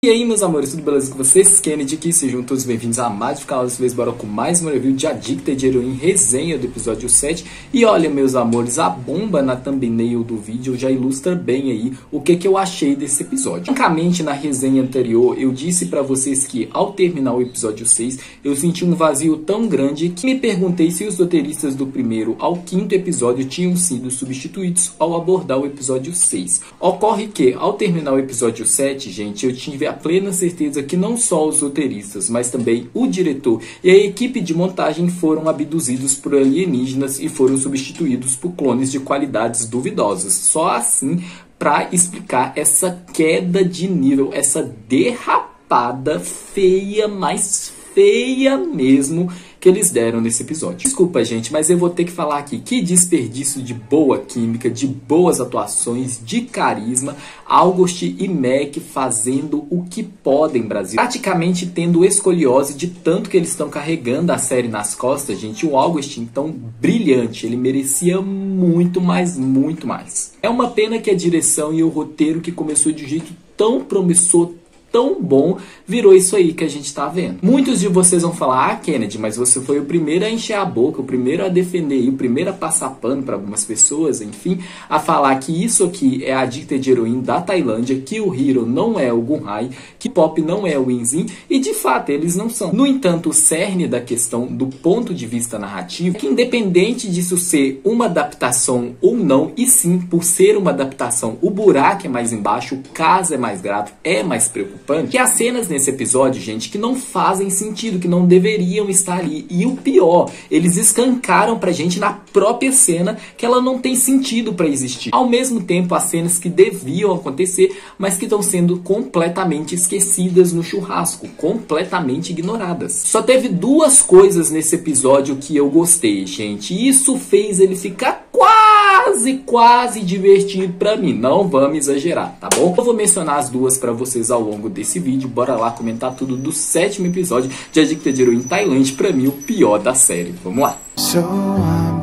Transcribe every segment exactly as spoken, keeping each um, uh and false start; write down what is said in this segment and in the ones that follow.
E aí, meus amores, tudo beleza com vocês? Kennedy aqui, sejam todos bem-vindos a mais um canal dessa vez, bora com mais uma review de Addicted Heroine, resenha do episódio sete. E olha, meus amores, a bomba na thumbnail do vídeo já ilustra bem aí o que, que eu achei desse episódio. Francamente, na resenha anterior, eu disse pra vocês que ao terminar o episódio seis, eu senti um vazio tão grande que me perguntei se os roteiristas do primeiro ao quinto episódio tinham sido substituídos ao abordar o episódio seis. Ocorre que, ao terminar o episódio sete, gente, eu tive a plena certeza que não só os roteiristas, mas também o diretor e a equipe de montagem foram abduzidos por alienígenas e foram substituídos por clones de qualidades duvidosas. Só assim para explicar essa queda de nível, essa derrapada feia, mais feia mesmo, que eles deram nesse episódio. Desculpa, gente, mas eu vou ter que falar aqui. Que desperdício de boa química, de boas atuações, de carisma. August e Mac fazendo o que podem, Brasil. Praticamente tendo escoliose de tanto que eles estão carregando a série nas costas, gente. O August, então, brilhante. Ele merecia muito mais, muito mais. É uma pena que a direção e o roteiro, que começou de um jeito tão promissor, tão bom, virou isso aí que a gente tá vendo. Muitos de vocês vão falar: ah, Kennedy, mas você foi o primeiro a encher a boca, o primeiro a defender, o primeiro a passar pano para algumas pessoas, enfim, a falar que isso aqui é a Addicted Heroine da Tailândia, que o Hiro não é o Gunhai, que Pop não é o Inzin, e de fato eles não são. No entanto, o cerne da questão do ponto de vista narrativo é que, independente disso ser uma adaptação ou não, e sim, por ser uma adaptação, o buraco é mais embaixo, o caso é mais grave, é mais preocupante, que há cenas nesse episódio, gente, que não fazem sentido, que não deveriam estar ali. E o pior, eles escancaram pra gente na própria cena que ela não tem sentido pra existir. Ao mesmo tempo, há cenas que deviam acontecer, mas que estão sendo completamente esquecidas no churrasco, completamente ignoradas. Só teve duas coisas nesse episódio que eu gostei, gente. E isso fez ele ficar quase, quase divertido pra mim. Não vamos exagerar, tá bom? Eu vou mencionar as duas pra vocês ao longo desse vídeo. Bora lá comentar tudo do sétimo episódio de Addicted Heroine Tailândia, pra mim o pior da série. Vamos lá. So I'm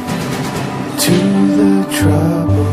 giving to the trouble.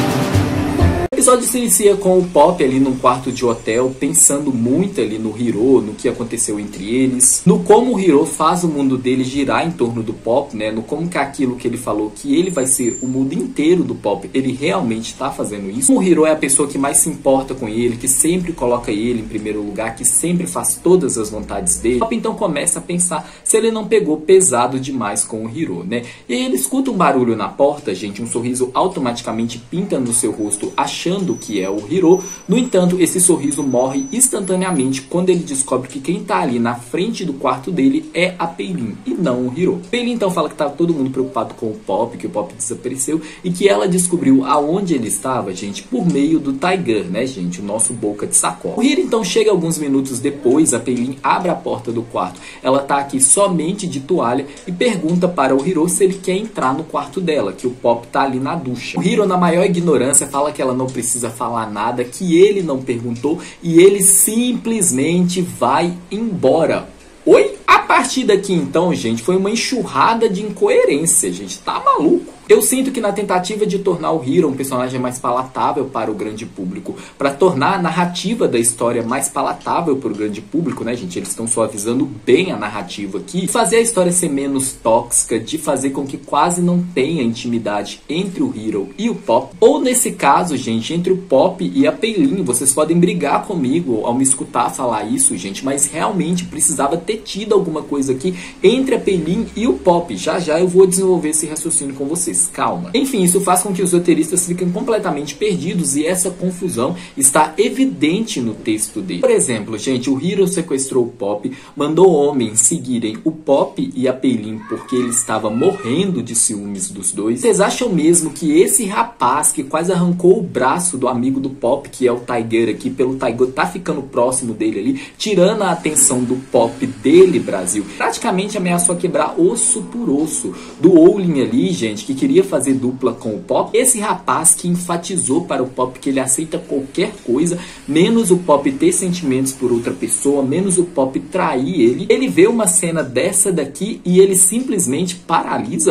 O episódio se inicia com o Pop ali num quarto de hotel, pensando muito ali no Hiro, no que aconteceu entre eles, no como o Hiro faz o mundo dele girar em torno do Pop, né? No como que aquilo que ele falou, que ele vai ser o mundo inteiro do Pop, ele realmente está fazendo isso. O Hiro é a pessoa que mais se importa com ele, que sempre coloca ele em primeiro lugar, que sempre faz todas as vontades dele. O Pop então começa a pensar se ele não pegou pesado demais com o Hiro, né? E aí ele escuta um barulho na porta, gente, um sorriso automaticamente pinta no seu rosto, achando que é o Hiro. No entanto, esse sorriso morre instantaneamente quando ele descobre que quem tá ali na frente do quarto dele é a Peilin e não o Hiro. Peilin então fala que tá todo mundo preocupado com o Pop, que o Pop desapareceu e que ela descobriu aonde ele estava, gente, por meio do Tiger, né, gente, o nosso boca de sacola. O Hiro então chega alguns minutos depois, a Peilin abre a porta do quarto. Ela tá aqui somente de toalha e pergunta para o Hiro se ele quer entrar no quarto dela, que o Pop tá ali na ducha. O Hiro, na maior ignorância, fala que ela não precisa precisa falar nada, que ele não perguntou e ele simplesmente vai embora. Oi? A partir daqui então, gente, foi uma enxurrada de incoerência, gente. Tá maluco? Eu sinto que na tentativa de tornar o Hiro um personagem mais palatável para o grande público, para tornar a narrativa da história mais palatável para o grande público, né, gente? Eles estão suavizando bem a narrativa aqui, fazer a história ser menos tóxica, de fazer com que quase não tenha intimidade entre o Hiro e o Pop. Ou nesse caso, gente, entre o Pop e a Peilin. Vocês podem brigar comigo ao me escutar falar isso, gente, mas realmente precisava ter tido alguma coisa aqui entre a Peilin e o Pop. Já já eu vou desenvolver esse raciocínio com vocês. Calma. Enfim, isso faz com que os roteiristas fiquem completamente perdidos e essa confusão está evidente no texto dele. Por exemplo, gente, o Hiro sequestrou o Pop, mandou homens seguirem o Pop e a Peilin porque ele estava morrendo de ciúmes dos dois. Vocês acham mesmo que esse rapaz que quase arrancou o braço do amigo do Pop, que é o Tiger aqui, pelo Tiger tá ficando próximo dele ali, tirando a atenção do Pop dele, Brasil, praticamente ameaçou quebrar osso por osso do Owlin ali, gente, que queria fazer dupla com o Pop. Esse rapaz que enfatizou para o Pop que ele aceita qualquer coisa, menos o Pop ter sentimentos por outra pessoa, menos o Pop trair ele. Ele vê uma cena dessa daqui e ele simplesmente paralisa.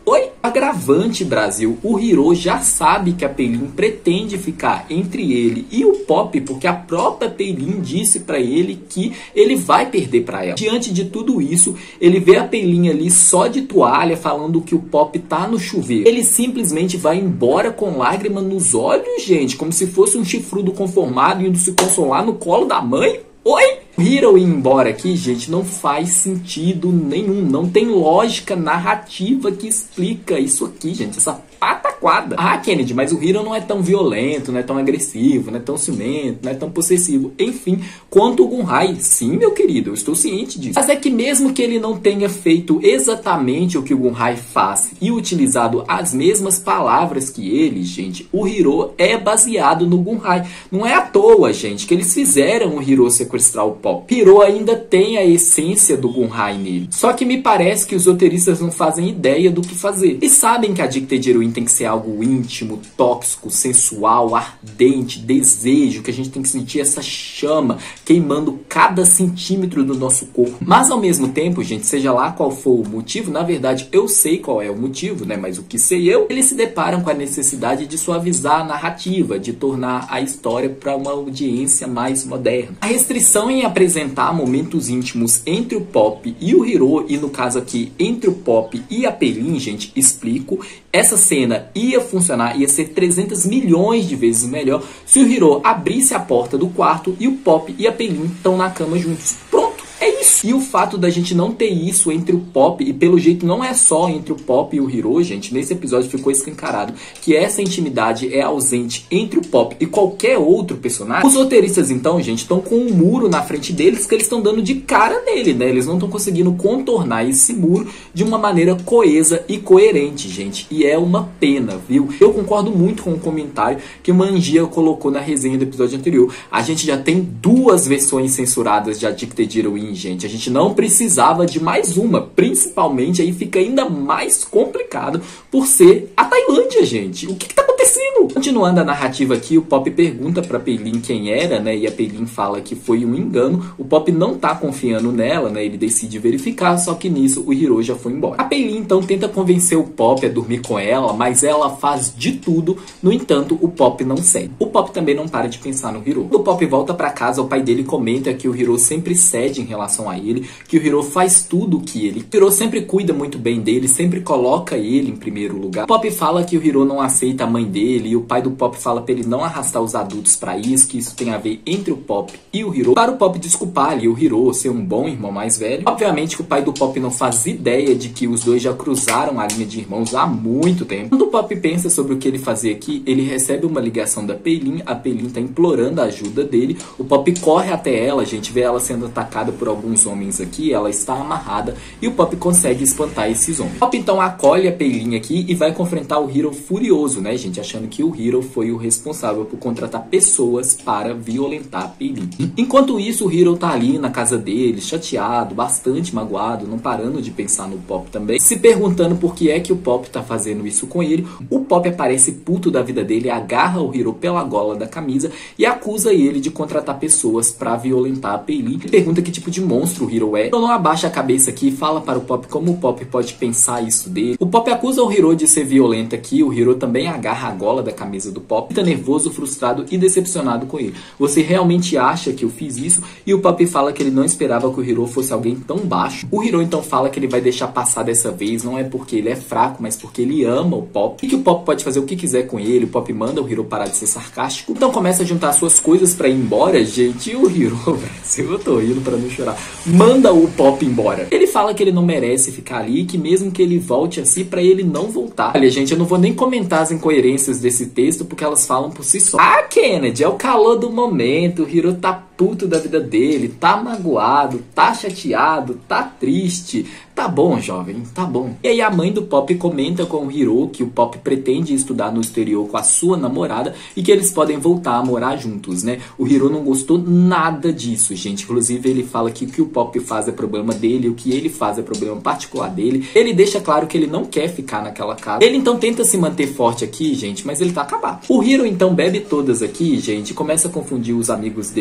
Oi? Agravante, Brasil, o Hiro já sabe que a Paylin pretende ficar entre ele e o Pop, porque a própria Paylin disse pra ele que ele vai perder pra ela. Diante de tudo isso, ele vê a Paylin ali só de toalha, falando que o Pop tá no chuveiro. Ele simplesmente vai embora com lágrima nos olhos, gente, como se fosse um chifrudo conformado indo se consolar no colo da mãe. Oi? O Hiro ir embora aqui, gente, não faz sentido nenhum. Não tem lógica narrativa que explica isso aqui, gente. Essa pataquada. Ah, Kennedy, mas o Hiro não é tão violento, não é tão agressivo, não é tão ciumento, não é tão possessivo. Enfim, quanto o Gunhai. Sim, meu querido, eu estou ciente disso. Mas é que mesmo que ele não tenha feito exatamente o que o Gunhai faz e utilizado as mesmas palavras que ele, gente, o Hiro é baseado no Gunhai. Não é à toa, gente, que eles fizeram o Hiro sequestrar o Pop. Hiro ainda tem a essência do Gunhai nele. Só que me parece que os roteiristas não fazem ideia do que fazer. Eles sabem que a Addicted Heroine tem que ser algo íntimo, tóxico, sensual, ardente, desejo, que a gente tem que sentir essa chama queimando cada centímetro do nosso corpo. Mas ao mesmo tempo, gente, seja lá qual for o motivo, na verdade eu sei qual é o motivo, né? Mas o que sei eu, eles se deparam com a necessidade de suavizar a narrativa, de tornar a história para uma audiência mais moderna. A restrição em apresentar momentos íntimos entre o Pop e o Hiro, e no caso aqui entre o Pop e a Paylin, gente, explico, essa cena ia funcionar, ia ser trezentos milhões de vezes melhor se o Hiro abrisse a porta do quarto e o Pop e a Paylin estão na cama juntos. Pronto! É isso. E o fato da gente não ter isso entre o Pop, e pelo jeito não é só entre o Pop e o Hiro, gente, nesse episódio ficou escancarado que essa intimidade é ausente entre o Pop e qualquer outro personagem. Os roteiristas, então, gente, estão com um muro na frente deles que eles estão dando de cara nele, né? Eles não estão conseguindo contornar esse muro de uma maneira coesa e coerente, gente. E é uma pena, viu? Eu concordo muito com o comentário que o Mangia colocou na resenha do episódio anterior. A gente já tem duas versões censuradas de Addicted Heroine, gente. A gente não precisava de mais uma. Principalmente aí fica ainda mais complicado por ser a Tailândia, gente. O que, que tá acontecendo? Continuando a narrativa aqui, o Pop pergunta pra Paylin quem era, né? E a Paylin fala que foi um engano. O Pop não tá confiando nela, né? Ele decide verificar, só que nisso o Hiro já foi embora. A Paylin então tenta convencer o Pop a dormir com ela, mas ela faz de tudo. No entanto, o Pop não cede. O Pop também não para de pensar no Hiro. Quando o Pop volta pra casa, o pai dele comenta que o Hiro sempre cede em relação a ele, que o Hiro faz tudo o que ele. O Hiro sempre cuida muito bem dele, sempre coloca ele em primeiro lugar. O Pop fala que o Hiro não aceita a mãe dele, e o pai do Pop fala pra ele não arrastar os adultos pra isso, que isso tem a ver entre o Pop e o Hiro, para o Pop desculpar ali o Hiro ser um bom irmão mais velho. Obviamente que o pai do Pop não faz ideia de que os dois já cruzaram a linha de irmãos há muito tempo. Quando o Pop pensa sobre o que ele fazia aqui, ele recebe uma ligação da Paylin, a Paylin tá implorando a ajuda dele, o Pop corre até ela, a gente vê ela sendo atacada por alguns homens aqui, ela está amarrada e o Pop consegue espantar esses homens. O Pop então acolhe a Paylin aqui e vai confrontar o Hiro furioso, né, gente, achando que o Hiro foi o responsável por contratar pessoas para violentar a Paylin. Enquanto isso, o Hiro tá ali na casa dele, chateado, bastante magoado, não parando de pensar no Pop também, se perguntando por que é que o Pop tá fazendo isso com ele. O Pop aparece puto da vida dele, agarra o Hiro pela gola da camisa e acusa ele de contratar pessoas para violentar a Paylin. Ele pergunta que tipo de monstro o Hiro é. Então não abaixa a cabeça aqui e fala para o Pop como o Pop pode pensar isso dele. O Pop acusa o Hiro de ser violento aqui, o Hiro também agarra a gola da camisa do Pop, tá nervoso, frustrado e decepcionado com ele. Você realmente acha que eu fiz isso? E o Pop fala que ele não esperava que o Hiro fosse alguém tão baixo. O Hiro então fala que ele vai deixar passar dessa vez, não é porque ele é fraco, mas porque ele ama o Pop, e que o Pop pode fazer o que quiser com ele. O Pop manda o Hiro parar de ser sarcástico, então começa a juntar suas coisas pra ir embora, gente, e o Hiro, eu tô rindo pra não chorar, manda o Pop embora. Ele fala que ele não merece ficar ali, que mesmo que ele volte assim, pra ele não voltar. Olha, gente, eu não vou nem comentar as incoerências desse texto, porque elas falam por si só. Ah, Kennedy, é o calor do momento, o Hiro tá puto da vida dele, tá magoado, tá chateado, tá triste. Tá bom, jovem, tá bom. E aí a mãe do Pop comenta com o Hiro que o Pop pretende estudar no exterior com a sua namorada e que eles podem voltar a morar juntos, né? O Hiro não gostou nada disso, gente. Inclusive ele fala que o que o Pop faz é problema dele, o que ele faz é problema particular dele. Ele deixa claro que ele não quer ficar naquela casa. Ele então tenta se manter forte aqui, gente, mas ele tá acabado. O Hiro então bebe todas aqui, gente, e começa a confundir os amigos dele com o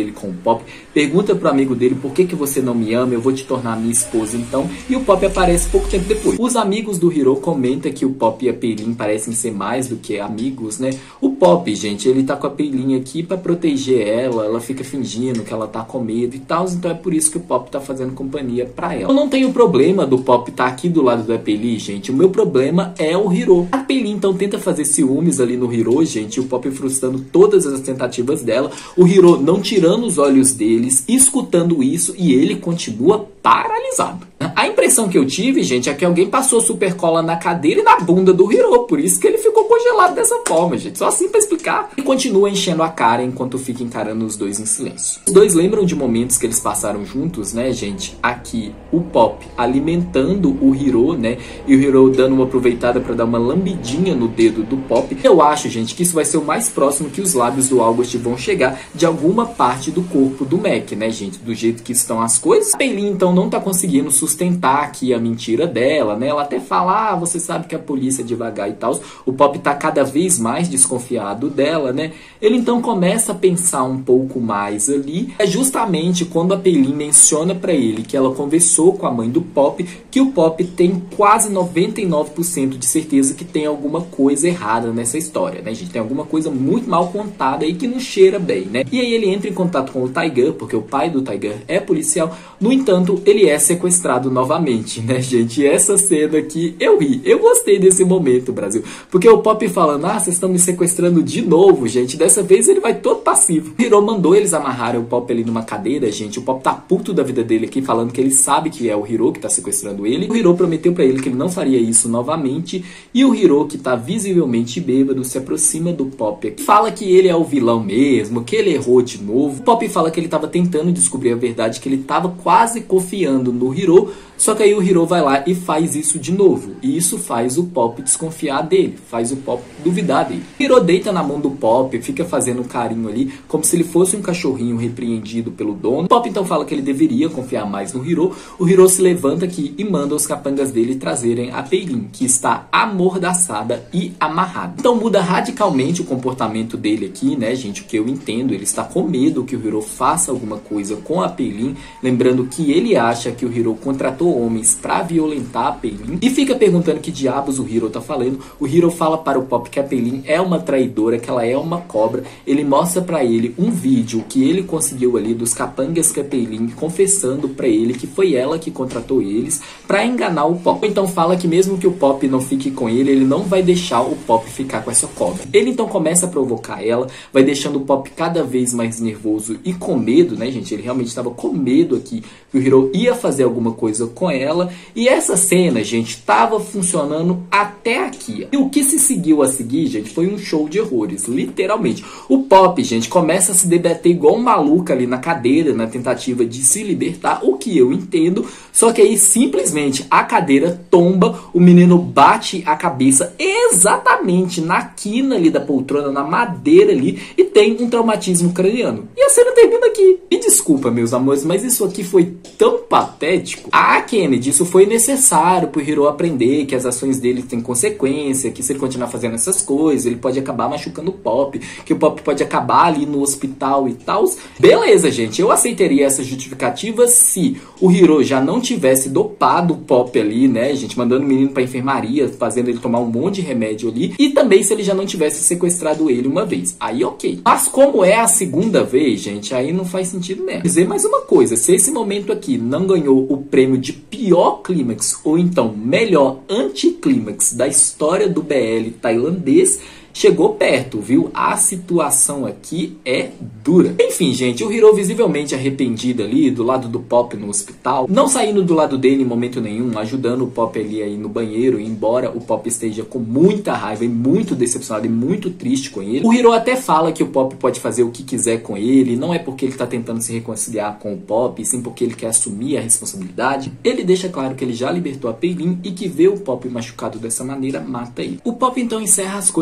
Pop, pergunta pro amigo dele por que que você não me ama, eu vou te tornar minha esposa então, e o Pop aparece pouco tempo depois. Os amigos do Hiro comentam que o Pop e a Paylin parecem ser mais do que amigos, né? O Pop, gente, ele tá com a Paylin aqui pra proteger ela, ela fica fingindo que ela tá com medo e tal, então é por isso que o Pop tá fazendo companhia pra ela. Eu não tenho problema do Pop tá aqui do lado da Paylin, gente, o meu problema é o Hiro. A Paylin então tenta fazer ciúmes ali no Hiro, gente, o Pop frustrando todas as tentativas dela, o Hiro não tirando os olhos deles, escutando isso, e ele continua paralisado. A impressão que eu tive, gente, é que alguém passou super cola na cadeira e na bunda do Hiro, por isso que ele ficou congelado dessa forma, gente. Só assim pra explicar. E continua enchendo a cara enquanto fica encarando os dois em silêncio. Os dois lembram de momentos que eles passaram juntos, né, gente? Aqui, o Pop alimentando o Hiro, né? E o Hiro dando uma aproveitada pra dar uma lambidinha no dedo do Pop. Eu acho, gente, que isso vai ser o mais próximo que os lábios do August vão chegar de alguma parte do corpo do Mac, né, gente? Do jeito que estão as coisas. A Paylin, então, não tá conseguindo sustentar aqui a mentira dela, né? Ela até fala, ah, você sabe que a polícia é devagar e tal. O Pop tá cada vez mais desconfiado dela, né? Ele então começa a pensar um pouco mais ali. É justamente quando a Paylin menciona pra ele que ela conversou com a mãe do Pop, que o Pop tem quase noventa e nove por cento de certeza que tem alguma coisa errada nessa história, né, gente? Tem alguma coisa muito mal contada aí que não cheira bem, né? E aí ele entra em contato com o Tiger, porque o pai do Tiger é policial. No entanto, ele é sequestrado novamente, né, gente? E essa cena aqui, eu ri. Eu gostei desse momento, Brasil. Porque o Pop falando, ah, vocês estão me sequestrando de novo, gente. Dessa vez ele vai todo passivo. O Hiro mandou eles amarrarem o Pop ali numa cadeira, gente. O Pop tá puto da vida dele aqui, falando que ele sabe que é o Hiro que tá sequestrando ele. O Hiro prometeu pra ele que ele não faria isso novamente. E o Hiro, que tá visivelmente bêbado, se aproxima do Pop aqui. Fala que ele é o vilão mesmo, que ele errou de novo. O Pop fala que ele tava tentando descobrir a verdade, que ele tava quase confiando no Hiro. Só que aí o Hiro vai lá e faz isso de novo. E isso faz o Pop desconfiar dele. Faz o Pop duvidar dele. O Hiro deita na mão do Pop, fica fazendo um carinho ali, como se ele fosse um cachorrinho repreendido pelo dono. O Pop então fala que ele deveria confiar mais no Hiro. O Hiro se levanta aqui e manda os capangas dele trazerem a Paylin, que está amordaçada e amarrada. Então muda radicalmente o comportamento dele aqui, né, gente? O que eu entendo, ele está com medo que o Hiro faça alguma coisa com a Paylin. Lembrando que ele acha que o Hiro contratou homens pra violentar a Paylin. E fica perguntando que diabos o Hiro tá falando. O Hiro fala para o Pop que a Paylin é uma traidora, que ela é uma cobra. Ele mostra pra ele um vídeo que ele conseguiu ali dos capangas que a Paylin, confessando pra ele que foi ela que contratou eles pra enganar o Pop. Então fala que mesmo que o Pop não fique com ele, ele não vai deixar o Pop ficar com essa cobra. Ele então começa a provocar ela, vai deixando o Pop cada vez mais nervoso e com medo, né, gente? Ele realmente estava com medo aqui que o Hiro ia fazer alguma coisa com ela. E essa cena, gente, tava funcionando até aqui. E o que se seguiu a seguir, gente, foi um show de horrores, literalmente. O Pop, gente, começa a se debater igual um maluco ali na cadeira, na tentativa de se libertar, o que eu entendo. Só que aí, simplesmente, a cadeira tomba, o menino bate a cabeça exatamente na quina ali da poltrona, na madeira ali, e tem um traumatismo craniano. E a cena termina aqui. Me desculpa, meus amores, mas isso aqui foi tão patético. Ah, Kennedy, isso foi necessário pro Hiro aprender que as ações dele têm consequência, que se ele continuar fazendo essas coisas, ele pode acabar machucando o Pop, que o Pop pode acabar ali no hospital e tal. Beleza, gente, eu aceitaria essa justificativa se o Hiro já não tivesse dopado o Pop ali, né, gente, mandando o menino pra enfermaria, fazendo ele tomar um monte de remédio ali, e também se ele já não tivesse sequestrado ele uma vez. Aí ok. Mas como é a segunda vez, gente, aí não faz sentido mesmo. Dizer mais uma coisa, se esse momento aqui não ganhou o prêmio de pior clímax, ou então melhor anticlímax da história do B L tailandês, chegou perto, viu? A situação aqui é dura. Enfim, gente, o Hiro visivelmente arrependido ali, do lado do Pop no hospital, não saindo do lado dele em momento nenhum, ajudando o Pop ali aí no banheiro, embora o Pop esteja com muita raiva e muito decepcionado e muito triste com ele. O Hiro até fala que o Pop pode fazer o que quiser com ele, não é porque ele tá tentando se reconciliar com o Pop, sim porque ele quer assumir a responsabilidade. Ele deixa claro que ele já libertou a Paylin e que ver o Pop machucado dessa maneira mata ele. O Pop então encerra as coisas com a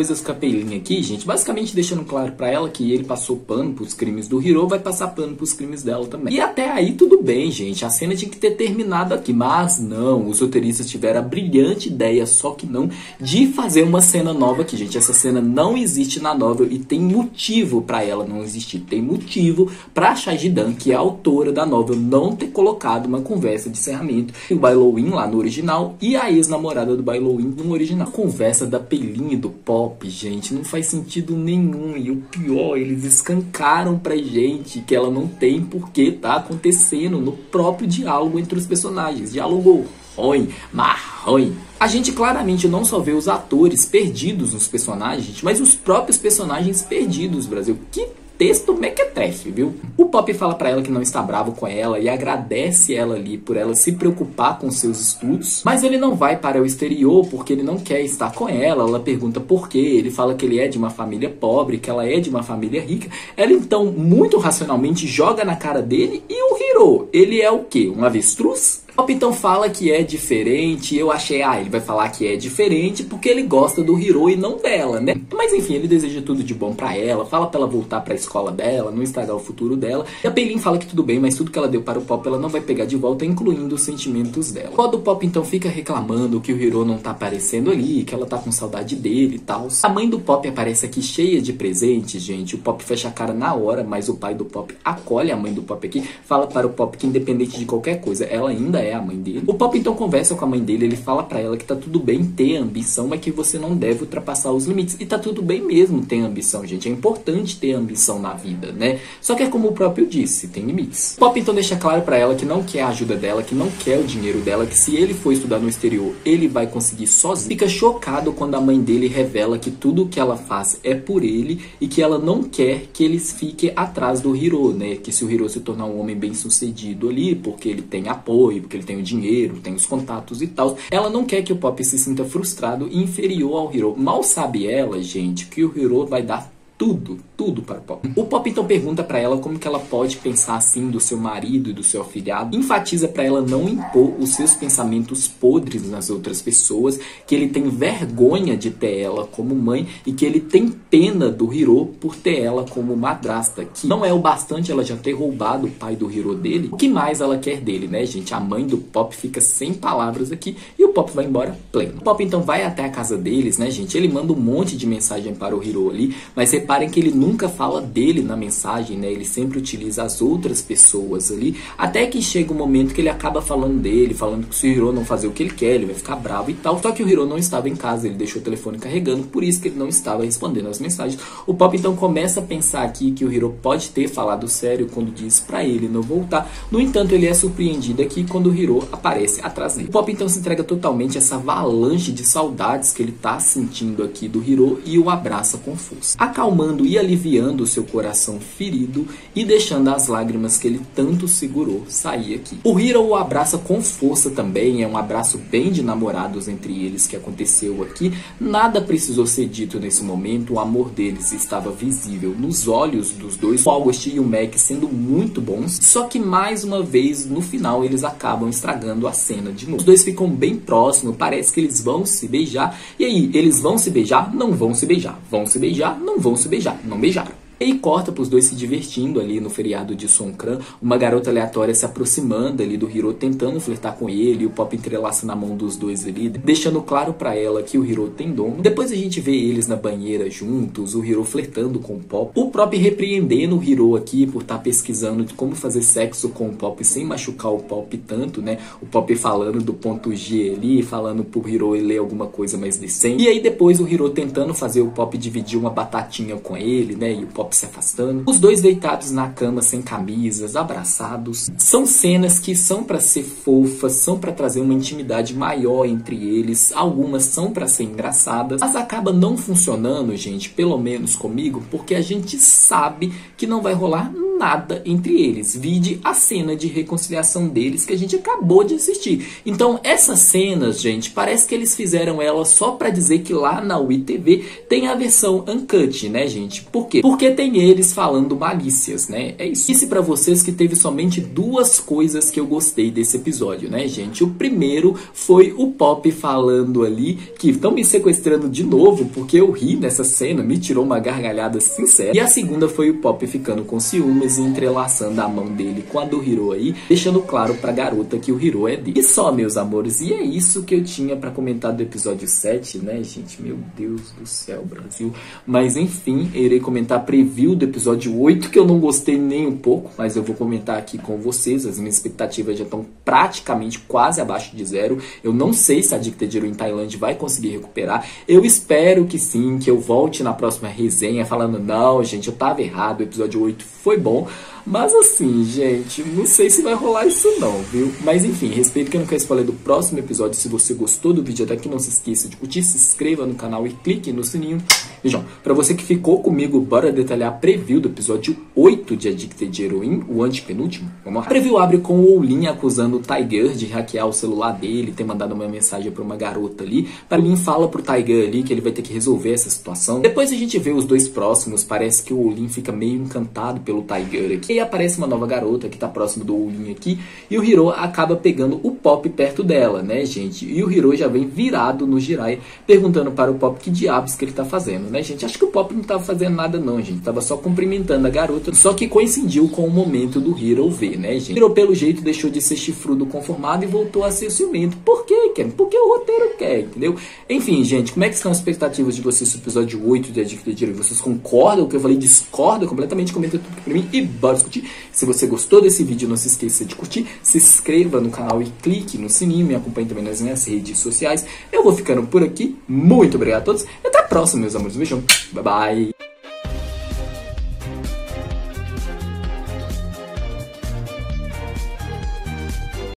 Paylin aqui, gente, basicamente deixando claro pra ela que ele passou pano pros crimes do Hiro, vai passar pano pros crimes dela também. E até aí tudo bem, gente, a cena tinha que ter terminado aqui, mas não, os roteiristas tiveram a brilhante ideia, só que não, de fazer uma cena nova aqui, gente. Essa cena não existe na novel e tem motivo pra ela não existir, tem motivo pra Shahidan, que é a autora da novel, não ter colocado uma conversa de encerramento e o Bailowin lá no original e a ex-namorada do Bailowin no original. A conversa da Paylin e do Pop, gente, não faz sentido nenhum. E o pior, eles escancaram pra gente que ela não tem porque tá acontecendo no próprio diálogo entre os personagens. Diálogo ruim, mas ruim. A gente claramente não só vê os atores perdidos nos personagens, mas os próprios personagens perdidos, Brasil. Que texto mequetrefe, viu? O Pop fala pra ela que não está bravo com ela e agradece ela ali por ela se preocupar com seus estudos, mas ele não vai para o exterior porque ele não quer estar com ela. Ela pergunta por quê, ele fala que ele é de uma família pobre, que ela é de uma família rica. Ela então, muito racionalmente, joga na cara dele. E o Hiro, ele é o quê? Um avestruz? O Pop então fala que é diferente. Eu achei, ah, ele vai falar que é diferente porque ele gosta do Hiro e não dela, né? Mas enfim, ele deseja tudo de bom pra ela, fala pra ela voltar pra escola dela, não estragar o futuro dela. E a Paylin fala que tudo bem, mas tudo que ela deu para o Pop ela não vai pegar de volta, incluindo os sentimentos dela. Quando o Pop então fica reclamando que o Hiro não tá aparecendo ali, que ela tá com saudade dele e tal, a mãe do Pop aparece aqui cheia de presentes, gente. O Pop fecha a cara na hora, mas o pai do Pop acolhe a mãe do Pop aqui, fala para o Pop que independente de qualquer coisa, ela ainda é a mãe dele. O Pop então conversa com a mãe dele, ele fala pra ela que tá tudo bem ter ambição, mas que você não deve ultrapassar os limites. E tá tudo bem mesmo ter ambição, gente. É importante ter ambição na vida, né? Só que é como o próprio disse, tem limites. O Pop então deixa claro pra ela que não quer a ajuda dela, que não quer o dinheiro dela, que se ele for estudar no exterior, ele vai conseguir sozinho. Fica chocado quando a mãe dele revela que tudo que ela faz é por ele e que ela não quer que eles fiquem atrás do Hiro, né? Que se o Hiro se tornar um homem bem sucedido ali, porque ele tem apoio, porque ele tem o dinheiro, tem os contatos e tal, ela não quer que o Pop se sinta frustrado e inferior ao Hiro. Mal sabe ela, gente, que o Hiro vai dar tudo, tudo para o Pop. O Pop então pergunta pra ela como que ela pode pensar assim do seu marido e do seu afilhado. Enfatiza pra ela não impor os seus pensamentos podres nas outras pessoas, que ele tem vergonha de ter ela como mãe e que ele tem pena do Hiro por ter ela como madrasta, que não é o bastante ela já ter roubado o pai do Hiro dele. O que mais ela quer dele, né, gente? A mãe do Pop fica sem palavras aqui e o Pop vai embora pleno. O Pop então vai até a casa deles, né, gente? Ele manda um monte de mensagem para o Hiro ali, mas reparem que ele nunca fala dele na mensagem, né? Ele sempre utiliza as outras pessoas ali, até que chega um momento que ele acaba falando dele, falando que se o Hiro não fazer o que ele quer, ele vai ficar bravo e tal. Só que o Hiro não estava em casa, ele deixou o telefone carregando, por isso que ele não estava respondendo as mensagens. O Pop então começa a pensar aqui que o Hiro pode ter falado sério quando diz pra ele não voltar. No entanto, ele é surpreendido aqui quando o Hiro aparece atrás dele. O Pop então se entrega totalmente a essa avalanche de saudades que ele tá sentindo aqui do Hiro e o abraça com força, acalmando e aliviando o seu coração ferido e deixando as lágrimas que ele tanto segurou sair aqui. O Hiro o abraça com força também, é um abraço bem de namorados entre eles que aconteceu aqui. Nada precisou ser dito nesse momento, o amor deles estava visível nos olhos dos dois, o August e o Mac sendo muito bons, só que mais uma vez no final eles acabam estragando a cena de novo. Os dois ficam bem próximos, parece que eles vão se beijar, e aí, eles vão se beijar? Não vão se beijar. Vão se beijar? Não vão se beijar. Não beijaram. E corta para os dois se divertindo ali no feriado de Songkran, uma garota aleatória se aproximando ali do Hiro, tentando flertar com ele, e o Pop entrelaça na mão dos dois ali, deixando claro para ela que o Hiro tem dono. Depois a gente vê eles na banheira juntos, o Hiro flertando com o Pop, o Pop repreendendo o Hiro aqui por estar tá pesquisando de como fazer sexo com o Pop sem machucar o Pop tanto, né? O Pop falando do ponto G ali, falando pro Hiro ler alguma coisa mais decente. E aí depois o Hiro tentando fazer o Pop dividir uma batatinha com ele, né? E o Pop se afastando. Os dois deitados na cama sem camisas, abraçados. São cenas que são para ser fofas, são para trazer uma intimidade maior entre eles. Algumas são para ser engraçadas, mas acaba não funcionando, gente, pelo menos comigo, porque a gente sabe que não vai rolar nada entre eles. Vide a cena de reconciliação deles que a gente acabou de assistir. Então essas cenas, gente, parece que eles fizeram elas só pra dizer que lá na U I T V tem a versão uncut, né, gente? Por quê? Porque tem eles falando malícias, né? É isso. Disse pra vocês que teve somente duas coisas que eu gostei desse episódio, né, gente? O primeiro foi o Pop falando ali que estão me sequestrando de novo porque eu ri nessa cena, me tirou uma gargalhada sincera. E a segunda foi o Pop ficando com ciúmes e entrelaçando a mão dele com a do Hiro aí, deixando claro pra garota que o Hiro é dele. E só, meus amores, e é isso que eu tinha pra comentar do episódio sete, né, gente? Meu Deus do céu, Brasil. Mas enfim, eu irei comentar a preview do episódio oito, que eu não gostei nem um pouco, mas eu vou comentar aqui com vocês. As minhas expectativas já estão praticamente quase abaixo de zero. Eu não sei se a Addicted Hero em Tailândia vai conseguir recuperar. Eu espero que sim, que eu volte na próxima resenha falando, não, gente, eu tava errado, o episódio oito foi bom. Mas assim, gente, não sei se vai rolar isso não, viu? Mas enfim, respeito que eu não quero spoiler do próximo episódio. Se você gostou do vídeo até aqui, não se esqueça de curtir, se inscreva no canal e clique no sininho. Beijão. Pra você que ficou comigo, bora detalhar a preview do episódio oito de Addicted Heroine, o antepenúltimo. Vamos lá. A preview abre com o Olin acusando o Tiger de hackear o celular dele, ter mandado uma mensagem pra uma garota ali. Para Olin fala pro Tiger ali que ele vai ter que resolver essa situação. Depois a gente vê os dois próximos, parece que o Olin fica meio encantado pelo Tiger aqui. E aparece uma nova garota que tá próximo do Olin aqui, e o Hiro acaba pegando o Pop perto dela, né, gente? E o Hiro já vem virado no Jiraiya, perguntando para o Pop que diabos que ele tá fazendo, né, gente? Acho que o Pop não tava fazendo nada não, gente. Tava só cumprimentando a garota, só que coincidiu com o momento do Hiro ver, né, gente? Hiro, pelo jeito, deixou de ser chifrudo conformado e voltou a ser ciumento. Por quê, Ken? Porque o roteiro quer, entendeu? Enfim, gente, como é que são as expectativas de vocês no episódio oito de Addicted Hero? Vocês concordam com o que eu falei? Discordam completamente? Comenta tudo pra mim e bora discutir. Se você gostou desse vídeo, não se esqueça de curtir, se inscreva no canal e clique no sininho, me acompanhe também nas minhas redes sociais. Eu vou ficando por aqui, muito obrigado a todos e até a próxima, meus amores. Um beijão, bye bye!